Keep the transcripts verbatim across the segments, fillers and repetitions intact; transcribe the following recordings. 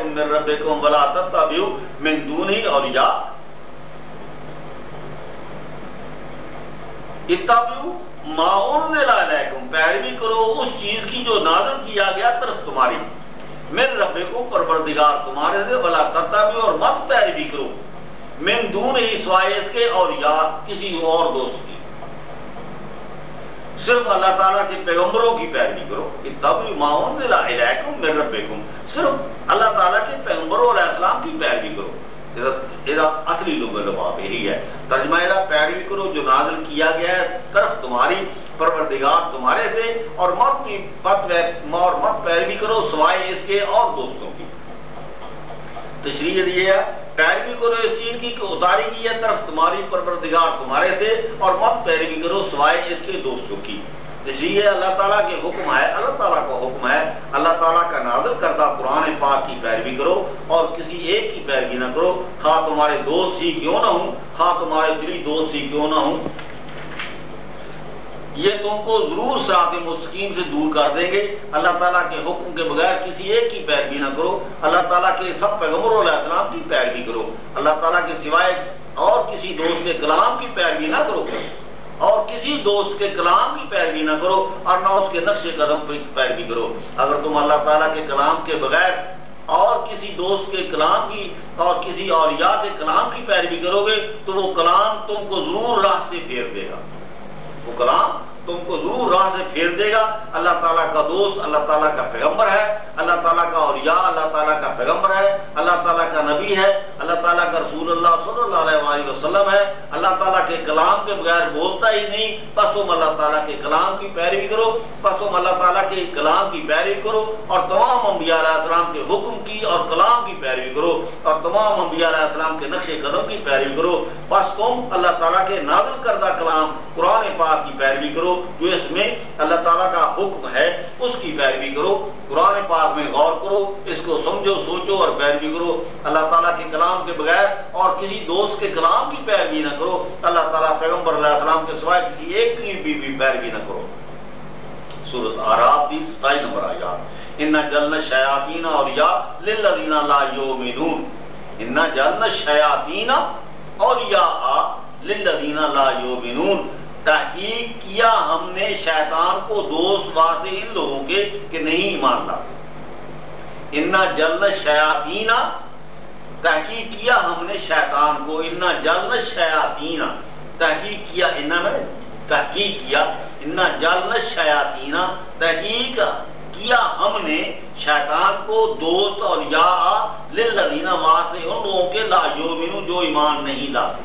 इलैकुम मिन रब्बिकुम वला तत्तबिउ मिन दूनिही औलिया। इत्तबिउ मा उन्ज़िला इलैकुम, पैरवी करो उस चीज की जो नाज़िल किया गया तरफ तुम्हारी, मिन रब्बिकुम परवरदिगार तुम्हारे से, वला तत्तबिउ और मत पैरवी करो, मिन दूनिही सिवाय इसके, औलिया किसी और दोस्त की, सिर्फ अल्लाह ताला के पैगंबरों की पैरवी करो। इत्तबिउ मा उन्ज़िला इलैकुम मिन रब्बिकुम, सिर्फ अल्लाह ताला के पैगंबरों अलैहिस्सलाम की पैरवी करो। इधर असली लुग़त यही है, तर्जुमा इला पैरवी करो जो नाज़िल किया गया है तरफ तुम्हारी, परवरदिगार तुम्हारे से, और मत की मत और मत पैरवी करो सिवाय इसके और दोस्तों की। तशरीह दी है पैरवी करो इस चीज की कि उतारी की है तरफ तुम्हारी, परवरदिगार तुम्हारे से, और मत पैरवी करो सिवाय इसके दोस्तों की। तशरीह अल्लाह ताला के हुक्म है, अल्लाह ताला का हुक्म है, अल्लाह ताला का नाज़िल करदा कुरान पाक की पैरवी करो और किसी एक की पैरवी न करो, खा तुम्हारे दोस्त ही क्यों ना हो, खा तुम्हारे दिली दोस्त ही क्यों ना हो। ये तुमको जरूर सिरात मुस्तकीम से दूर कर देंगे। अल्लाह ताला के हुक्म के बगैर किसी एक की पैरवी ना करो, अल्लाह ताला के सब पैगंबरों अलैहिस्सलाम की पैरवी करो, अल्लाह ताला के सिवाय और किसी दोस्त के कलाम की पैरवी ना करो, और किसी दोस्त के कलाम की पैरवी ना करो, और ना उसके नक्शे कदम पर पैरवी करो। अगर तुम अल्लाह ताला के कलाम के बगैर और किसी दोस्त के कलाम की और किसी औलिया के कलाम की पैरवी करोगे तो वो कलाम तुमको जरूर राह से फेर देगा, वो कलाम तुमको जरूर राह से फेर देगा। अल्लाह ताला का दोस्त अल्लाह ताला का पैगंबर है, अल्लाह ताला का औलिया अल्लाह ताला का पैगंबर है, अल्लाह ताला का नबी है, अल्लाह ताला का रसूलुल्लाह सल्लल्लाहु अलैहि वसल्लम है। अल्लाह ताला के कलाम के बगैर बोलता ही नहीं, बस तुम अल्लाह ताला के कलाम की पैरवी करो, बस तुम अल्लाह ताला के कलाम की पैरवी करो, और तमाम अंबिया अलैहिस्सलाम के हुक्म की और कलाम की पैरवी करो, और तमाम अंबिया अलैहिस्सलाम के नक्शे कदम की पैरवी करो। बस तुम अल्लाह ताला के नाज़िल करदा कलाम कुरान पाक की पैरवी करो, जो इसमें अल्लाह ताला का हुक्म है उसकी पैरवी करो। कुरान पाक में गौर करो, इसको समझो, सोचो और पैरवी करो। अल्लाह ताला के कलाम के बगैर और किसी दोस्त के कलाम की पैरवी न करो, अल्लाह ताला पैगंबर अलैहिस्सलाम के सिवाय किसी एक की भी, भी पैरवी न करो। सूरत आराफ की सताईस नंबर आयत, इन्ना जल्न शयातीन औलिया लिल्लज़ीना ला युमिनून, इन्ना जल्न शयातीन औलिया लिल्लज़ीना ला युमिनून, तहकीक किया हमने शैतान को दोस्त वास्ते इन लोगों के कि नहीं ईमान लाते। इन्ना जल्न शयातीना, तहकीक किया हमने शैतान को, इन्ना जल्न शयातीना, तहकीक किया, इन्ना में तहकीक किया, इन्ना जल्न शयातीना, तहकीक किया हमने शैतान को दोस्त और या लिल्लज़ीना वास्ते उन लोगों के ला युमिनून जो ईमान नहीं लाते,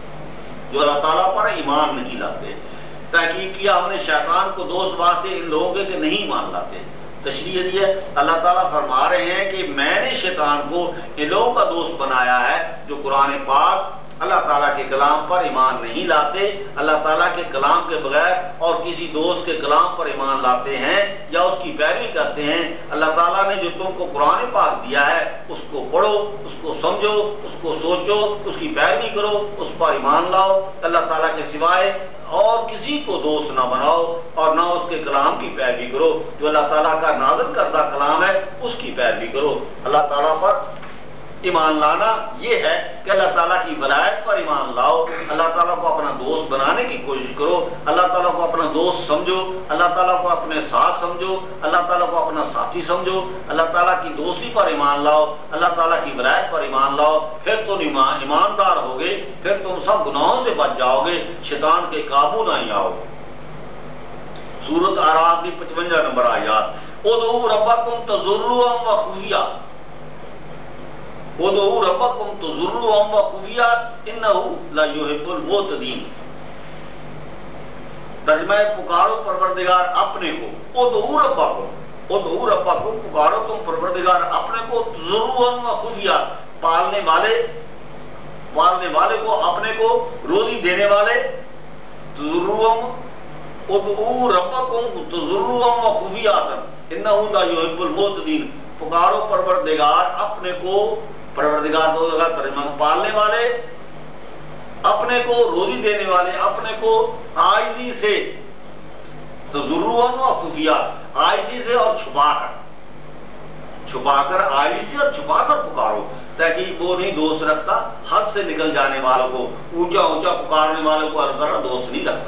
जो अल्लाह ताला पर ईमान नहीं लाते। तहकीक किया हमने शैतान को दोस्त वास्ते इन लोगों के नहीं मान लाते। तशरीह दी है, अल्लाह ताला फरमा रहे हैं कि मैंने शैतान को इन लोगों का दोस्त बनाया है जो कुरान पाक अल्लाह ताला के कलाम पर ईमान नहीं लाते, अल्लाह ताला के कलाम के बगैर और किसी दोस्त के कलाम पर ईमान लाते हैं या उसकी पैरवी करते हैं। अल्लाह ताला ने जो तुमको कुरान पाक दिया है उसको पढ़ो, उसको समझो, उसको सोचो, उसकी पैरवी करो, उस पर ईमान लाओ। अल्लाह ताला के सिवाय और किसी को दोस्त ना बनाओ और ना उसके कलाम की पैरवी करो। जो अल्लाह ताला का नाज़िल करदा कलाम है उसकी पैरवी करो। अल्लाह ताला पर ईमान लाना ये है कि अल्लाह ताला की वलायत पर ईमान लाओ, अल्लाह ताला को अपना दोस्त बनाने की कोशिश करो, अल्लाह ताला को अपना दोस्त समझो, अल्लाह ताला को अपने साथ समझो, अल्लाह ताला को अपना साथी समझो, अल्लाह ताला की दोस्ती पर ईमान लाओ, अल्लाह ताला की वलायत पर ईमान लाओ। फिर तुम ईमान ईमानदार होगे, फिर तुम सब गुनाहों से बच जाओगे, शैतान के काबू नहीं आओगे। सूरत आराफ की पचवंजा नंबर आयत, उदऊ रब्बकुम तज़र्रुअन व खुफिया, उदऊ रब्बकुम तज़र्रुअन व खुफिया इन्नहु ला युहिब्बुल मुअतदीन। तर्जुमा है, पुकारो परवरदिगार अपने को, उदऊ रब्बकुम, उदऊ रब्बकुम, पुकारो तुम परवरदिगार अपने को, तज़र्रुअन व खुफिया, पालने वाले पालने वाले को, अपने को रोजी देने वाले, तज़र्रुअन, उदऊ रब्बकुम तज़र्रुअन व खुफिया इन्नहु ला युहिब्बुल मुअतदीन। पुकारो परवरदिगार अपने को, परवरदिगार तो तर्जुमा पालने वाले, अपने को रोजी देने वाले, अपने को आजिज़ी से, तज़र्रुअन व खुफिया, आजिज़ी से और छुपाकर, छुपाकर आजिज़ी से और छुपाकर وہ نہیں دوست رکھتا حد سے نکل جانے والوں کو، اونچا اونچا پکارنے والوں کو اللہ تعالیٰ دوست نہیں رکھتا۔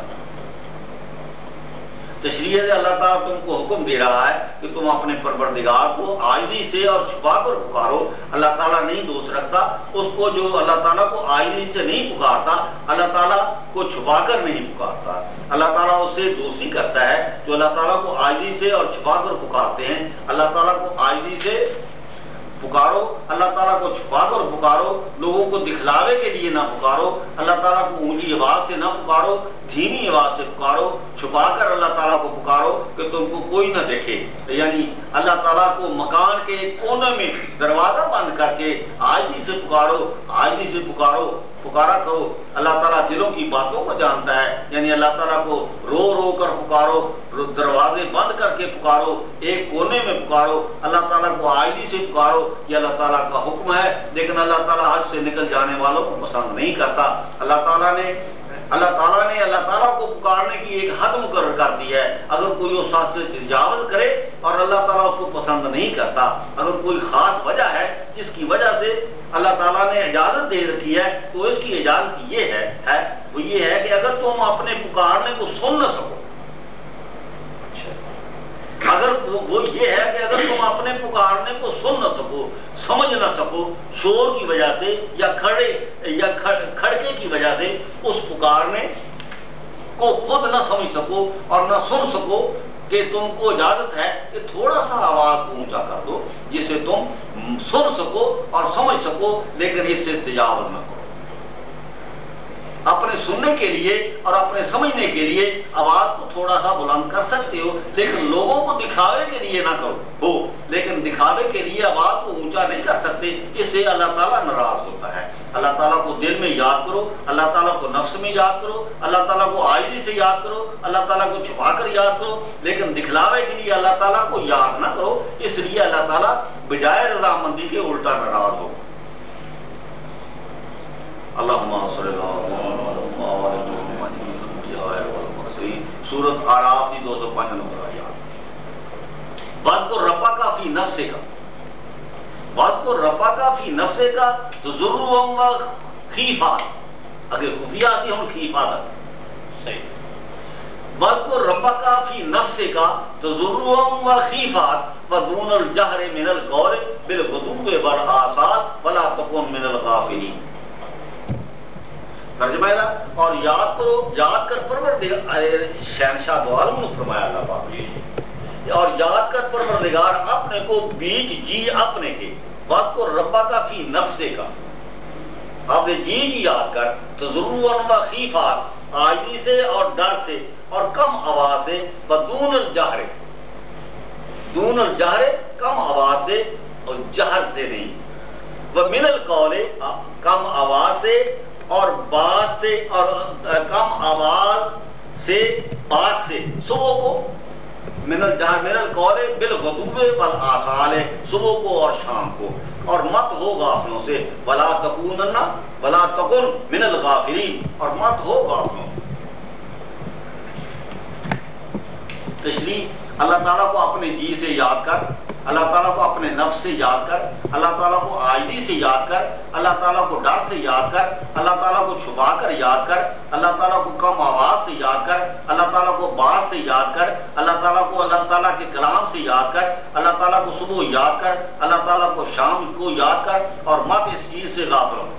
تشریح ہے اللہ تعالیٰ تم کو حکم دے رہا ہے کہ تم اپنے پروردگار کو عاجزی سے اور چھپا کر پکارو۔ اللہ تعالیٰ نہیں دوست رکھتا اس کو جو اللہ تعالیٰ کو عاجزی سے نہیں پکارتا، اللہ تعالیٰ کو چھپا کر نہیں پکارتا۔ اللہ تعالیٰ اس سے دوستی کرتا ہے جو اللہ تعالیٰ کو عاجزی سے اور چھپا کر پکارتے ہیں۔ اللہ تعالیٰ کو عاجزی سے پکارو، اللہ تعالیٰ کو چھپا کر پکارو، لوگوں کو دکھلاوے کے لیے نہ پکارو، اللہ تعالیٰ کو اونچی آواز سے نہ پکارو، دھیمی آواز سے پکارو، چھپا کر اللہ تعالیٰ کو پکارو کہ تم کو کوئی نہ دیکھے۔ یعنی اللہ تعالیٰ کو مکان کے ایک کونے میں دروازہ بند کر کے عاجزی سے پکارو، عاجزی سے پکارو، پکارا کرو۔ اللہ تعالیٰ دلوں کی باتوں کو جانتا ہے، یعنی اللہ تعالیٰ کو رو رو کر پکارو، دروازے بند کر کے پکارو، ایک کونے میں پکارو، اللہ تعالیٰ کو عاجزی سے پکارو۔ یہ اللہ تعالیٰ کا حکم ہے، لیکن اللہ تعالیٰ حد سے نکل جانے والوں کو پسند نہیں کرتا۔ اللہ تعالیٰ نے اللہ تعالیٰ نے اللہ تعالیٰ کو پکارنے کی ایک حد مقرر کر دی ہے۔ اگر کوئی اس حد سے تجاوز کرے اور اللہ تعالیٰ اس کو پسند نہیں کرتا، اگر کوئی خاص وجہ ہے جس کی وجہ سے اللہ تعالیٰ نے اجازت دے رکھی ہے، تو اس کی اجازت یہ ہے ہے وہ یہ ہے کہ اگر تم اپنے پکارنے کو سن نہ سکو، اگر وہ یہ ہے کہ اگر تم اپنے پکارنے کو سن نہ سکو، سمجھ نہ سکو، شور کی وجہ سے یا کھڑے یا کھڑکے کی وجہ سے اس پکارنے کو خود نہ سمجھ سکو اور نہ سن سکو، کہ تم کو اجازت ہے کہ تھوڑا سا آواز کو اونچا کر دو جس سے تم سن سکو اور سمجھ سکو، لیکن اس سے تجاوز نہ کرو۔ اپنے سننے کے لیے اور اپنے سمجھنے کے لیے آواز کو تھوڑا سا بلند کر سکتے ہو، لیکن لوگوں کو دکھاوے کے لیے نہ کرو ہو لیکن دکھاوے کے لیے آواز کو اونچا نہیں کر سکتے، اس سے اللہ تعالیٰ ناراض ہوتا ہے۔ اللہ تعالیٰ کو دل میں یاد کرو، اللہ تعالیٰ کو نفس میں یاد کرو، اللہ تعالیٰ کو عاجزی سے یاد کرو، اللہ تعالیٰ کو چھپا کر یاد کرو، لیکن دکھلاوے کے لیے اللہ تعالیٰ کو یاد نہ کرو، اس لیے اللہ تعالیٰ بجائے رضامندی کے الٹا ناراض ہو۔ اللہم صلی اللہ سورت آراف کی دو سو پانچ نمبر آیات۔ وَاذْكُرْ رَبَّكَ فِي نَفْسِكَ وَاذْكُرْ رَبَّكَ فِي نَفْسِكَ تَضَرُّعًا وَخِيفَةً، اگر خفیہ آتی ہم خیفات صحیح۔ وَاذْكُرْ رَبَّكَ فِي نَفْسِكَ تَضَرُّعًا وَخِيفَةً وَدُونَ الْجَهْرِ مِنَ الْقَوْلِ بِالْغُدُوِّ وَالْآصَالِ وَلَا تَكُن مِنَ الْغَافِلِينَ۔ ترجمہ ہے اور یاد کرو، یاد کر پروردگار، شہنشاہ دو عالم نے فرمایا اللہ پاک، اور یاد کر پروردگار اپنے کو بیچ جی اپنے کے، بات کو ربا کا فی نفسے کا، آپ نے جی جی یاد کر، تضرعاً وخیفات، عاجزی سے اور ڈر سے اور کم آواز سے، بدون الجہر، دون الجہر کم آواز سے اور جہر سے نہیں، ومن القول کم آواز سے اور بات سے اور کم آواز سے بات سے، صبح کو من الجہر من القول بالغدو والآصال، صبح کو اور شام کو، اور مت ہو غافلوں سے، ولا تکونن ولا تکن من الغافلین، اور مت ہو غافلوں۔ تشریح، اللہ تعالیٰ کو اپنے جی سے یاد کر، اللہ تعالیٰ کو اپنے نفس سے یاد کر، اللہ تعالیٰ کو عاجزی سے یاد کر، اللہ تعالیٰ کو ڈر سے یاد کر، اللہ تعالیٰ کو چھپا کر یاد کر، اللہ تعالیٰ کو کم آواز سے یاد کر، اللہ تعالیٰ کو بات سے یاد کر، اللہ تعالیٰ کو اللہ تعالیٰ کے کلام سے یاد کر، اللہ تعالیٰ کو صبح یاد کر، اللہ تعالیٰ کو شام کو یاد کر، اور مت اس چیز سے غافل ہو۔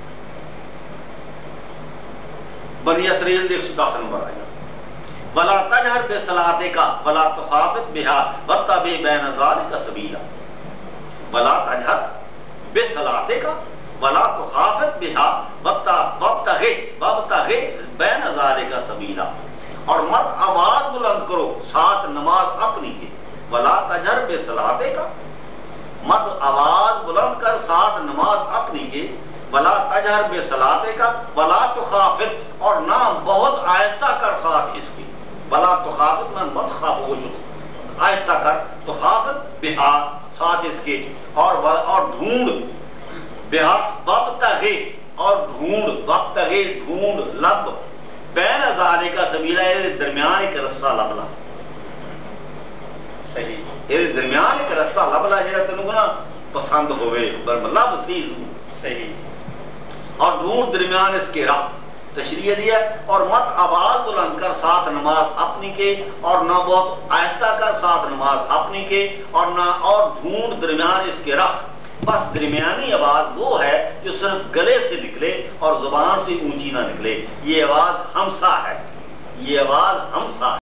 بنی اسرائیل ایک سو دس نمبر آئے گا، وَلَا تَجْهَرْ بِصَلَاتِكَ وَلَا تُخَافِتْ بِهَا وَاتَّبِعْ بَيْنَ ذَلِكَ سَبِيلًا۔ وَلَا تَجْهَرْ بِصَلَاتِكَ وَلَا تُخَافِتْ بِهَا وَابْتَغِ وَابْتَغِ بَيْنَ ذَلِكَ سَبِيلًا، اور مت آواز بلند کرو ساتھ نماز اپنی کے، وَلَا تَجْهَرْ بِصَلَاتِكَ، مت آواز بلند کر ساتھ نماز اپنی کے، ولا تجہر بصلاتک ولا تخافت، اور نہ بہت آہستہ کر ساتھ اس کی، ولا تخافت میں مت خاموش ہو، آہستہ کر، تخافت بہا ساتھ اس کے، اور اور ڈھونڈ بہا وابتغی، اور ڈھونڈ وابتغی ڈھونڈ، لب بین ذالک سبیلا، یہ درمیان ایک رستہ لب لا، صحیح، یہ درمیان ایک رستہ لب لا، جہاں تینوں نا پسند ہوئے لب سیز ہوں صحیح اور ڈھونڈ درمیان اس کے راہ تشریح دیا اور مت آواز بلند کر ساتھ نماز اپنی کے اور نہ بہت آہستہ کر ساتھ نماز اپنی کے اور نہ اور ڈھونڈ درمیان اس کے راہ بس درمیانی آواز وہ ہے جو صرف گلے سے نکلے اور زبان سے اونچی نہ نکلے یہ آواز ہمسا ہے یہ آواز ہمسا ہے